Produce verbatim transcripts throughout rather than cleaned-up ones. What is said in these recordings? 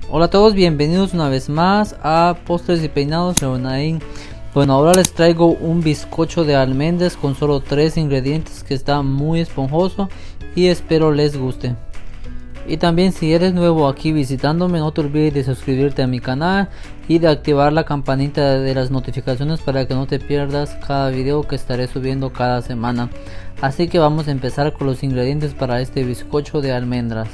Hola a todos, bienvenidos una vez más a Postres y Peinados de Onain. Bueno, ahora les traigo un bizcocho de almendras con solo tres ingredientes que está muy esponjoso y espero les guste. Y también, si eres nuevo aquí visitándome, no te olvides de suscribirte a mi canal y de activar la campanita de las notificaciones para que no te pierdas cada video que estaré subiendo cada semana. Así que vamos a empezar con los ingredientes para este bizcocho de almendras.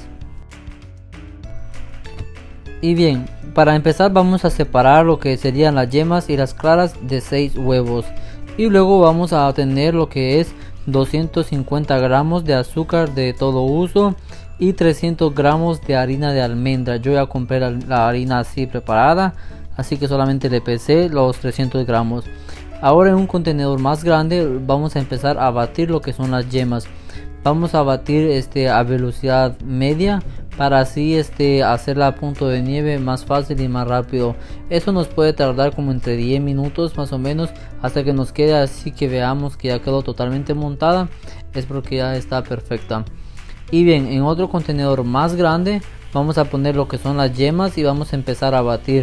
Y bien, para empezar vamos a separar lo que serían las yemas y las claras de seis huevos. Y luego vamos a tener lo que es doscientos cincuenta gramos de azúcar de todo uso y trescientos gramos de harina de almendra. Yo ya compré la, la harina así preparada, así que solamente le pesé los trescientos gramos. Ahora en un contenedor más grande vamos a empezar a batir lo que son las yemas. Vamos a batir este a velocidad media para así este hacerla a punto de nieve más fácil y más rápido. Eso nos puede tardar como entre diez minutos más o menos, hasta que nos quede así que veamos que ya quedó totalmente montada. Es porque ya está perfecta. Y bien, en otro contenedor más grande vamos a poner lo que son las yemas y vamos a empezar a batir.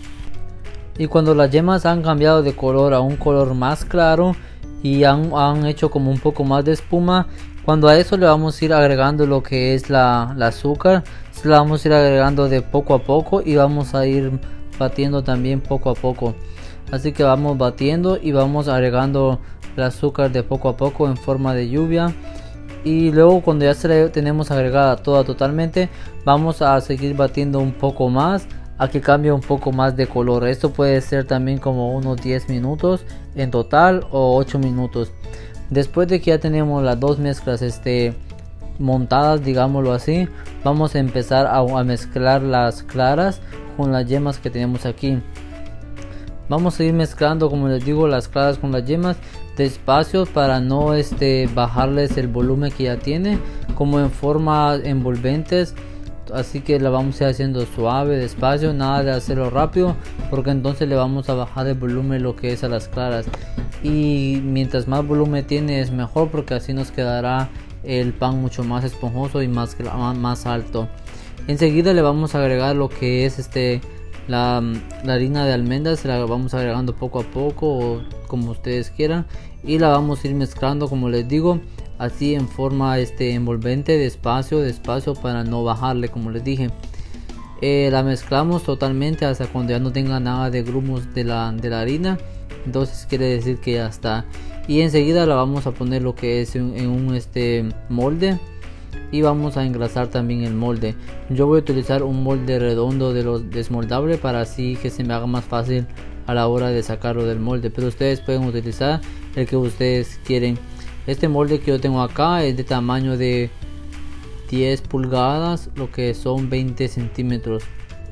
Y cuando las yemas han cambiado de color a un color más claro y han, han hecho como un poco más de espuma, cuando a eso le vamos a ir agregando lo que es la, la azúcar. Se la vamos a ir agregando de poco a poco y vamos a ir batiendo también poco a poco. Así que vamos batiendo y vamos agregando el azúcar de poco a poco en forma de lluvia. Y luego cuando ya se la tenemos agregada toda totalmente, vamos a seguir batiendo un poco más a que cambie un poco más de color. Esto puede ser también como unos diez minutos en total o ocho minutos. Después de que ya tenemos las dos mezclas este, montadas, digámoslo así, vamos a empezar a, a mezclar las claras con las yemas que tenemos aquí. Vamos a ir mezclando, como les digo, las claras con las yemas despacio para no este, bajarles el volumen que ya tiene, como en forma envolventes. Así que la vamos a ir haciendo suave, despacio, nada de hacerlo rápido, porque entonces le vamos a bajar el volumen lo que es a las claras. Y mientras más volumen tiene es mejor, porque así nos quedará el pan mucho más esponjoso y más, más alto. Enseguida le vamos a agregar lo que es este la, la harina de almendras. Se la vamos agregando poco a poco o como ustedes quieran, y la vamos a ir mezclando, como les digo, así en forma este envolvente, despacio despacio para no bajarle, como les dije. Eh, la mezclamos totalmente hasta cuando ya no tenga nada de grumos de la, de la harina. Entonces quiere decir que ya está. Y enseguida la vamos a poner lo que es en, en un este molde, y vamos a engrasar también el molde. Yo voy a utilizar un molde redondo de los desmoldables para así que se me haga más fácil a la hora de sacarlo del molde, pero ustedes pueden utilizar el que ustedes quieren. Este molde que yo tengo acá es de tamaño de diez pulgadas, lo que son veinte centímetros.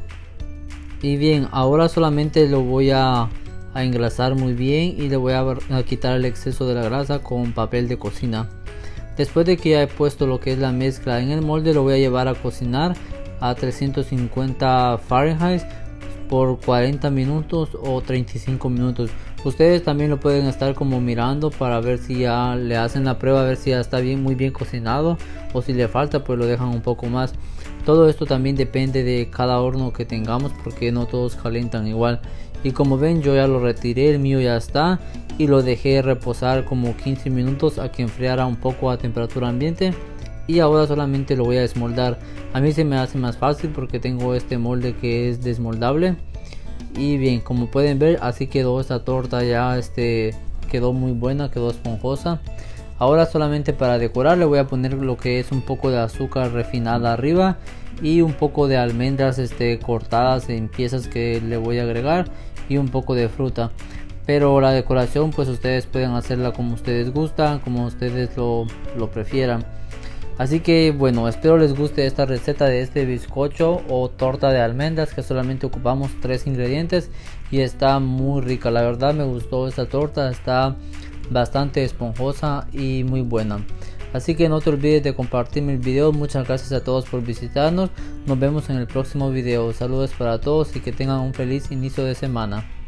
Y bien, ahora solamente lo voy a, a engrasar muy bien y le voy a, a quitar el exceso de la grasa con papel de cocina. Después de que ya he puesto lo que es la mezcla en el molde, lo voy a llevar a cocinar a trescientos cincuenta Fahrenheit por cuarenta minutos o treinta y cinco minutos. Ustedes también lo pueden estar como mirando para ver si ya le hacen la prueba, a ver si ya está bien, muy bien cocinado, o si le falta pues lo dejan un poco más. Todo esto también depende de cada horno que tengamos, porque no todos calientan igual. Y como ven, yo ya lo retiré, el mío ya está, y lo dejé reposar como quince minutos a que enfriara un poco a temperatura ambiente. Y ahora solamente lo voy a desmoldar. A mí se me hace más fácil porque tengo este molde que es desmoldable. Y bien, como pueden ver, así quedó esta torta. Ya este quedó muy buena, quedó esponjosa. Ahora solamente para decorar le voy a poner lo que es un poco de azúcar refinada arriba y un poco de almendras este cortadas en piezas que le voy a agregar, y un poco de fruta. Pero la decoración pues ustedes pueden hacerla como ustedes gustan, como ustedes lo, lo prefieran. Así que bueno, espero les guste esta receta de este bizcocho o torta de almendras, que solamente ocupamos tres ingredientes y está muy rica. La verdad me gustó esta torta, está bastante esponjosa y muy buena. Así que no te olvides de compartirme el video. Muchas gracias a todos por visitarnos. Nos vemos en el próximo video. Saludos para todos y que tengan un feliz inicio de semana.